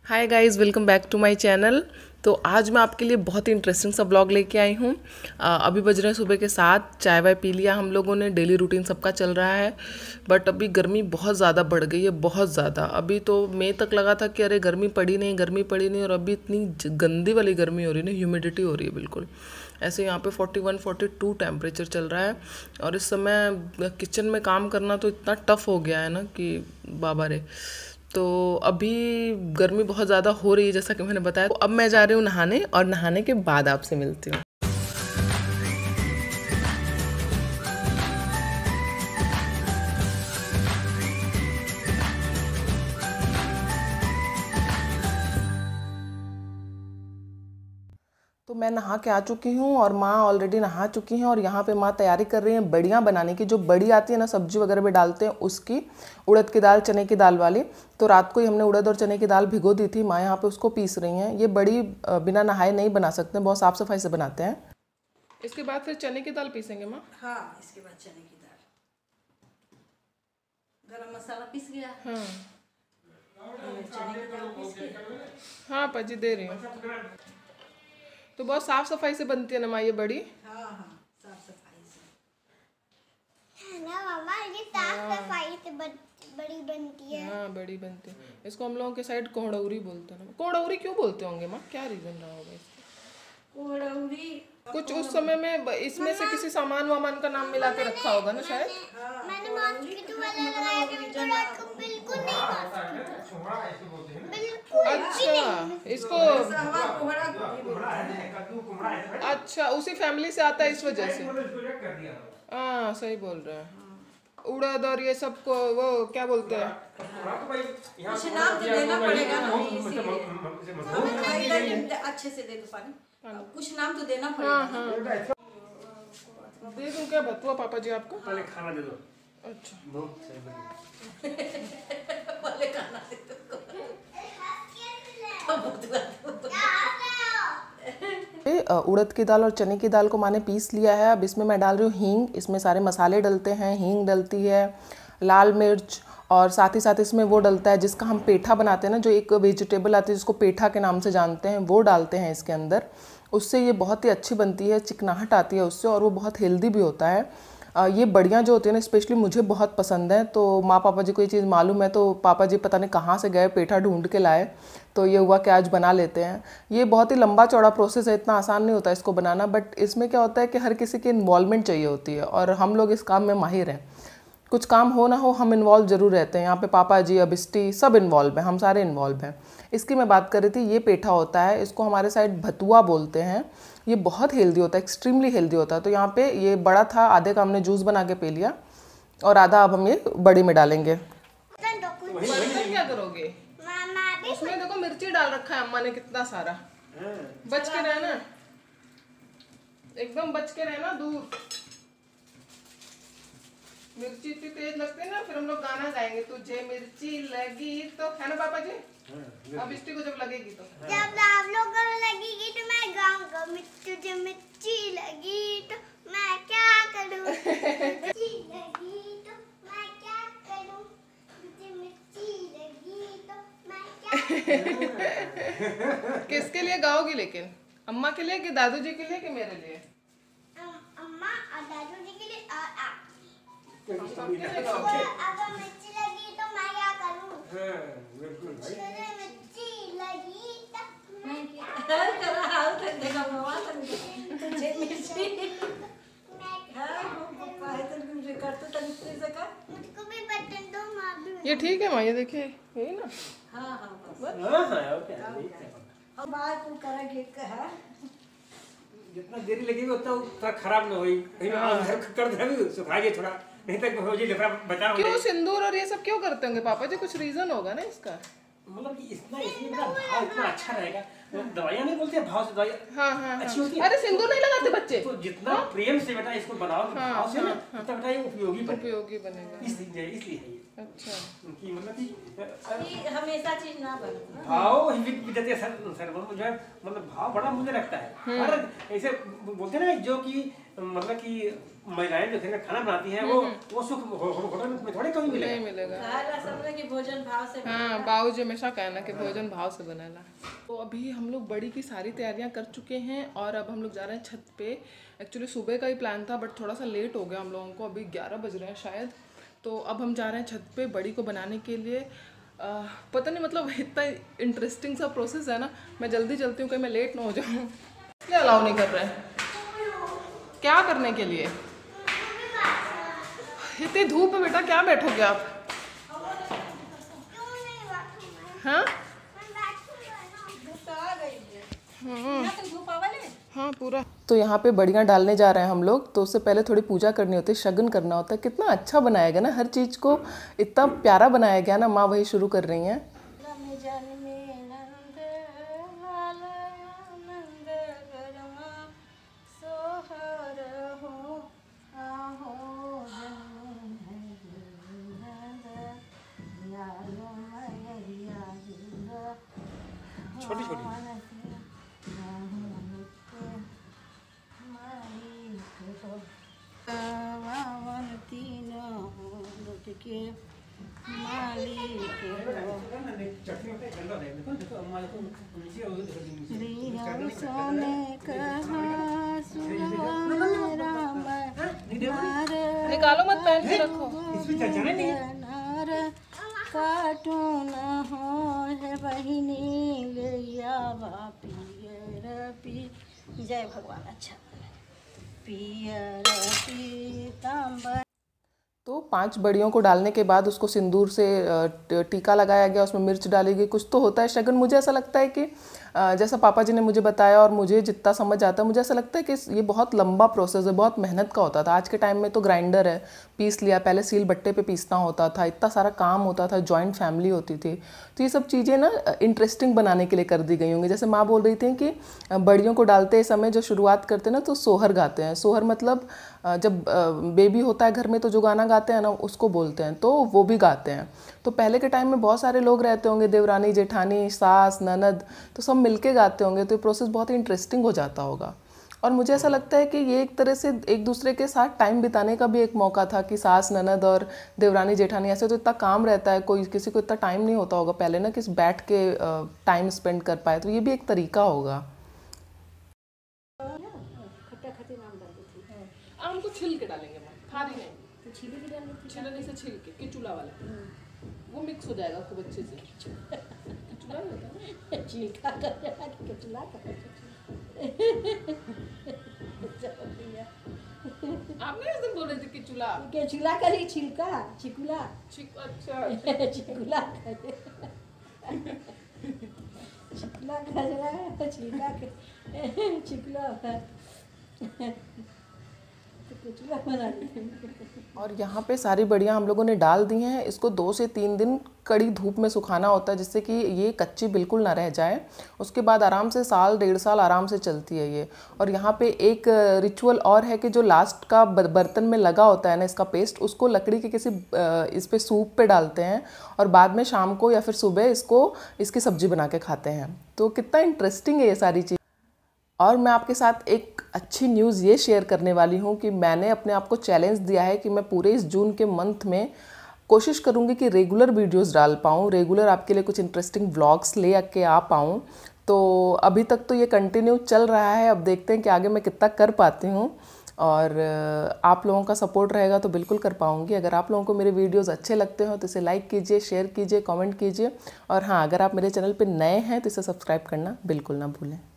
Hi guys, welcome back to my channel. तो आज मैं आपके लिए बहुत ही इंटरेस्टिंग सा ब्लॉग लेके आई हूँ। अभी बज रहे हैं सुबह के 7। चाय वाय पी लिया हम लोगों ने, डेली रूटीन सबका चल रहा है। बट अभी गर्मी बहुत ज़्यादा बढ़ गई है, बहुत ज़्यादा। अभी तो मई तक लगा था कि अरे गर्मी पड़ी नहीं, गर्मी पड़ी नहीं, और अभी इतनी गंदी वाली गर्मी हो रही है ना, ह्यूमिडिटी हो रही है बिल्कुल। ऐसे यहाँ पे 41-42 टेम्परेचर चल रहा है। और इस समय किचन में काम करना तो इतना टफ हो गया है ना कि बाबा रे। तो अभी गर्मी बहुत ज़्यादा हो रही है जैसा कि मैंने बताया। तो अब मैं जा रही हूँ नहाने, और नहाने के बाद आपसे मिलती हूँ। तो मैं नहा के आ चुकी हूँ और माँ ऑलरेडी नहा चुकी हैं, और यहाँ पे माँ तैयारी कर रही हैं बड़ियाँ बनाने की। जो बड़ी आती है ना, सब्जी वगैरह में डालते हैं उसकी, उड़द की दाल चने की दाल वाली। तो रात को ही हमने उड़द और चने की दाल भिगो दी थी। माँ यहाँ पे उसको पीस रही हैं। ये बड़ी बिना नहाए नहीं बना सकते, बहुत साफ़ सफाई से बनाते हैं। इसके बाद फिर चने की दाल पीसेंगे माँ? हाँ, इसके बाद चने की दाल, गरम मसाला पीस गया। हाँ चने की दाल पीस के। हाँ पाजी दे रही हूँ। तो बहुत साफ सफाई से बनती है ना माँ ये बड़ी? हाँ हाँ, साफ सफाई से है ना मामा, ये साफ सफाई से बड़ी बनती है। हाँ बड़ी बनती है। इसको हम लोगों के साइड कोहड़ौरी बोलते हैं ना। कोहड़ौरी क्यों बोलते होंगे माँ, क्या रीजन रहा होगा इसका? कोहड़ौरी कुछ उस समय में इसमें से किसी सामान वामान का नाम मिला के रखा होगा ना शायद। मैंने मॉस्किटो वाला लगाया था तो रात को बिल्कुल नहीं मॉस्किटो, बिल्कुल अच्छा इसको, अच्छा उसी फैमिली से आता है इस वजह से। हाँ सही बोल रहे हैं। उड़द और ये सब को वो क्या बोलते हैं? कुछ नाम तो देना पड़ेगा ना, इसीलिए अच्छे से दे दो पानी। कुछ नाम तो देना पड़ेगा। हाँ हाँ दे दूं क्या बतुआ पापा जी आपको? पहले खाना दे दो। अच्छा बहुत सही पहले खाना दे दो। उड़द की दाल और चने की दाल को माने पीस लिया है। अब इसमें मैं डाल रही हूँ हींग। इसमें सारे मसाले डलते हैं, हींग डलती है, लाल मिर्च, और साथ ही साथ इसमें वो डलता है जिसका हम पेठा बनाते हैं ना, जो एक वेजिटेबल आती है जिसको पेठा के नाम से जानते हैं, वो डालते हैं इसके अंदर। उससे ये बहुत ही अच्छी बनती है, चिकनाहट आती है उससे, और वो बहुत हेल्दी भी होता है। ये बड़ियाँ जो होती है ना, स्पेशली मुझे बहुत पसंद है। तो माँ पापा जी को ये चीज़ मालूम है, तो पापा जी पता नहीं कहाँ से गए, पेठा ढूंढ के लाए। तो ये हुआ कि आज बना लेते हैं। ये बहुत ही लंबा चौड़ा प्रोसेस है, इतना आसान नहीं होता इसको बनाना। बट इसमें क्या होता है कि हर किसी की इन्वॉल्वमेंट चाहिए होती है, और हम लोग इस काम में माहिर हैं। कुछ काम हो ना हो, हम इन्वॉल्व ज़रूर रहते हैं। यहाँ पे पापा जी, अबिस्टी सब इन्वॉल्व हैं, हम सारे इन्वॉल्व हैं। इसकी मैं बात कर रही थी। ये पेठा होता है, इसको हमारे साइड भतुआ बोलते हैं। ये बहुत हेल्दी होता है, एक्सट्रीमली हेल्दी होता है। तो यहाँ पे ये बड़ा था, आधे का हमने जूस बना के पी लिया, और आधा अब हम ये बड़ी में डालेंगे। बर्तन क्या करोगे मामा उसमें? देखो मिर्ची डाल रखा है अम्मा ने कितना सारा। बच के रहना, एकदम बच के रहना, दूर। मिर्ची इतनी तेज लगती है ना, फिर हम लोग गाना गाएंगे, तुझे मिर्ची लगी तो, है ना पापा जी? अब इष्टि को जब लगेगी तो, जब आप लोगों को लगेगी तो मैं गाऊंगा, तुझे मिर्ची लगी तो मैं क्या करूं, मिर्ची लगी तो मैं क्या करूं, तुझे मिर्ची लगी तो मैं क्या किसके लिए गाओगी लेकिन? अम्मा के लिए कि दादू जी के लिए कि मेरे लिए? अम्मा और दादू जी के लिए, सबके लिए गाओ। अगर मिर्ची लगी तो मैं क्या करूं, बिल्कुल भाई। तुझे मिर्ची लगी तो मैं क्या मुझको भी बटन दो, माँ भी। ये ठीक है माँ, ये देखिए यही ना। हाँ हाँ जितना देरी लगेगी उतना खराब ना होई। कर दे सुखाइए थोड़ा, नहीं तक हो जी लेफड़ा बचा हो। क्यों सिंदूर और ये सब क्यों करते होंगे पापा जी? कुछ रीजन होगा ना इसका। मतलब कि इसमें भाव इतना अच्छा रहेगा। दवाइयाँ नहीं बोलते, भाव से दवाई हाँ हाँ अच्छी होती है। अरे सिंदूर नहीं लगाते बच्चे? तो जितना प्रेम से बेटा इसको बनाओ, भाव से ना, उतना बेटा ये उपयोगी उपयोगी बनेगा। इसलिए है ये। अच्छा। कि मतलब कि ये हमेशा चीज ना बने। भाव विद्यते सर्वम जो है, मतलब भाव बड़ा मुझे लगता है। और ऐसे बोलते हैं ना जो कि मतलब कि महिलाएं जो घर में खाना बनाती हैं वो सुख होटल में थोड़ी कभी मिलेगा। नहीं मिलेगा। कहा सबने कि भोजन भाव से हाँ, बाबूजी हमेशा कहना कि भोजन भाव से बनेला। तो अभी हम लोग बड़ी की सारी तैयारियां कर चुके हैं और अब हम लोग जा रहे हैं छत पे। एक्चुअली सुबह का ही प्लान था बट थोड़ा सा लेट हो गया हम लोगों को, अभी 11 बज रहे हैं शायद। तो अब हम जा रहे हैं छत पे बड़ी को बनाने के लिए। पता नहीं मतलब इतना इंटरेस्टिंग सा प्रोसेस है ना, मैं जल्दी चलती हूँ कहीं मैं लेट ना हो जाऊँ, इसलिए अलाउ नहीं कर रहे हैं। क्या करने के लिए? इतनी धूप में बेटा क्या बैठोगे आप? क्यों नहीं बैठूं मैं? हाँ मैं बैठूंगा ना। धूप आ गई है। यहाँ तक धूप आवल है। हाँ पूरा। तो यहाँ पे बड़ियाँ डालने जा रहे हैं हम लोग, तो उससे पहले थोड़ी पूजा करनी होती है, शगन करना होता है। कितना अच्छा बनाया गया ना, हर चीज़ को इतना प्यारा बनाया गया ना। माँ वही शुरू कर रही हैं। छोटी छोटी निकालो मत, पहन के रखो। काटून हो है बहिनी लिया पियर पी। जय भगवान। अच्छा पियर पीतांबर। तो 5 बड़ियों को डालने के बाद उसको सिंदूर से टीका लगाया गया, उसमें मिर्च डाली गई। कुछ तो होता है शगन। मुझे ऐसा लगता है कि जैसा पापा जी ने मुझे बताया और मुझे जितना समझ आता है, मुझे ऐसा लगता है कि ये बहुत लंबा प्रोसेस है, बहुत मेहनत का होता था। आज के टाइम में तो ग्राइंडर है, पीस लिया। पहले सील बट्टे पे पीसना होता था, इतना सारा काम होता था, जॉइंट फैमिली होती थी। तो ये सब चीज़ें ना इंटरेस्टिंग बनाने के लिए कर दी गई होंगी। जैसे माँ बोल रही थी कि बड़ियों को डालते समय जो शुरुआत करते हैं ना, तो सोहर गाते हैं। सोहर मतलब जब बेबी होता है घर में तो जो गाना गाते हैं ना, उसको बोलते हैं, तो वो भी गाते हैं। तो पहले के टाइम में बहुत सारे लोग रहते होंगे, देवरानी जेठानी सास ननद, तो सब मिलके गाते होंगे। तो ये प्रोसेस बहुत ही इंटरेस्टिंग हो जाता होगा। और मुझे ऐसा लगता है कि ये एक तरह से एक दूसरे के साथ टाइम बिताने का भी एक मौका था कि सास ननद और देवरानी जेठानी, ऐसे तो इतना काम रहता है, कोई किसी को इतना टाइम नहीं होता होगा पहले ना कि बैठ के टाइम स्पेंड कर पाए। तो ये भी एक तरीका होगा। आम को छिल के डालेंगे, खाली नहीं, तो छिली भी डालनी थी। छिलने से छिल के किचुला वाला, वो मिक्स हो जाएगा खूब अच्छे से। किचुला नहीं होता ना? छिलका कर रहा कि किचुला कर आपने इस दिन बोल रहे थे किचुला। केचुला करी छिलका चिकुला अच्छा चिकुला करे चिकुला कर रहा है छिलका के चिकुला तो केचुला बना दी। और यहाँ पे सारी बड़ियाँ हम लोगों ने डाल दी हैं। इसको 2 से 3 दिन कड़ी धूप में सुखाना होता है, जिससे कि ये कच्ची बिल्कुल ना रह जाए। उसके बाद आराम से साल 1.5 साल आराम से चलती है ये। और यहाँ पे एक रिचुअल और है कि जो लास्ट का बर्तन में लगा होता है ना इसका पेस्ट, उसको लकड़ी के किसी इस पे सूप पे डालते हैं और बाद में शाम को या फिर सुबह इसकी सब्जी बना के खाते हैं। तो कितना इंटरेस्टिंग है ये सारी चीज़। और मैं आपके साथ एक अच्छी न्यूज़ ये शेयर करने वाली हूँ कि मैंने अपने आप को चैलेंज दिया है कि मैं पूरे इस जून के मंथ में कोशिश करूँगी कि रेगुलर वीडियोस डाल पाऊँ, रेगुलर आपके लिए कुछ इंटरेस्टिंग व्लॉग्स ले के आ पाऊँ। तो अभी तक तो ये कंटिन्यू चल रहा है, अब देखते हैं कि आगे मैं कितना कर पाती हूँ। और आप लोगों का सपोर्ट रहेगा तो बिल्कुल कर पाऊँगी। अगर आप लोगों को मेरे वीडियोस अच्छे लगते हो तो इसे लाइक कीजिए, शेयर कीजिए, कमेंट कीजिए। और हाँ, अगर आप मेरे चैनल पे नए हैं तो इसे सब्सक्राइब करना बिल्कुल ना भूलें।